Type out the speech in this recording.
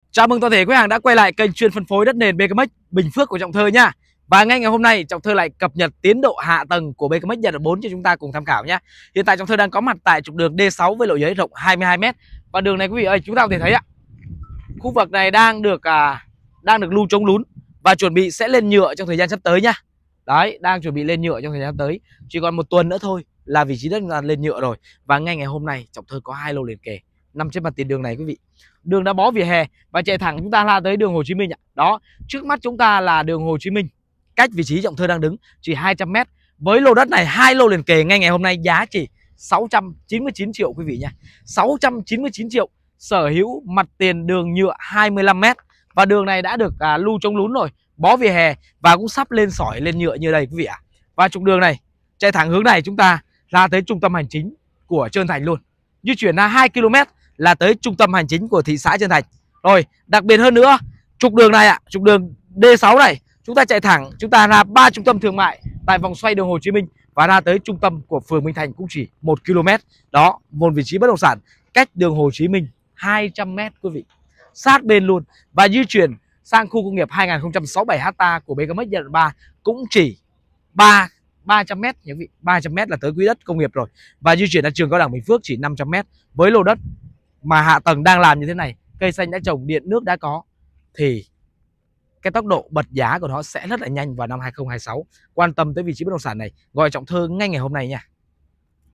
Chào mừng toàn thể quý hàng đã quay lại kênh chuyên phân phối đất nền BKMX Bình Phước của Trọng Thơ nha. Và ngay ngày hôm nay Trọng Thơ lại cập nhật tiến độ hạ tầng của BKMX giai đoạn 4 cho chúng ta cùng tham khảo nhé. Hiện tại Trọng Thơ đang có mặt tại trục đường D6 với lộ giới rộng 22m. Và đường này quý vị ơi, chúng ta có thể thấy ạ, khu vực này đang được lưu chống lún và chuẩn bị sẽ lên nhựa trong thời gian sắp tới nhá. Đấy, đang chuẩn bị lên nhựa trong thời gian tới. Chỉ còn một tuần nữa thôi là vị trí đất là lên nhựa rồi. Và ngay ngày hôm nay Trọng Thơ có 2 lô liền kề nằm trên mặt tiền đường này quý vị. Đường đã bó vỉa hè và chạy thẳng chúng ta la tới đường Hồ Chí Minh ạ. Đó, trước mắt chúng ta là đường Hồ Chí Minh, cách vị trí Trọng Thơ đang đứng chỉ 200m. Với lô đất này 2 lô liền kề ngay ngày hôm nay giá chỉ 699 triệu quý vị nha. 699 triệu sở hữu mặt tiền đường nhựa 25m. Và đường này đã được lưu chống lún rồi, bó vỉa hè và cũng sắp lên sỏi lên nhựa như đây quý vị ạ. Và trục đường này chạy thẳng hướng này chúng ta ra tới trung tâm hành chính của Trơn Thành luôn. Di chuyển ra 2 km là tới trung tâm hành chính của thị xã Trơn Thành. Rồi, đặc biệt hơn nữa, trục đường này ạ, trục đường D6 này, chúng ta chạy thẳng, chúng ta ra 3 trung tâm thương mại tại vòng xoay đường Hồ Chí Minh và ra tới trung tâm của phường Minh Thành cũng chỉ 1 km. Đó, một vị trí bất động sản cách đường Hồ Chí Minh 200m quý vị. Sát bên luôn. Và di chuyển sang khu công nghiệp 2067 ha của BKMX giai đoạn 3 cũng chỉ 300m nhé quý vị. 300m là tới quỹ đất công nghiệp rồi. Và di chuyển ra trường cao đẳng Bình Phước chỉ 500m. Với lô đất mà hạ tầng đang làm như thế này, cây xanh đã trồng, điện nước đã có, thì cái tốc độ bật giá của nó sẽ rất là nhanh vào năm 2026. Quan tâm tới vị trí bất động sản này, gọi Trọng Thơ ngay ngày hôm nay nha.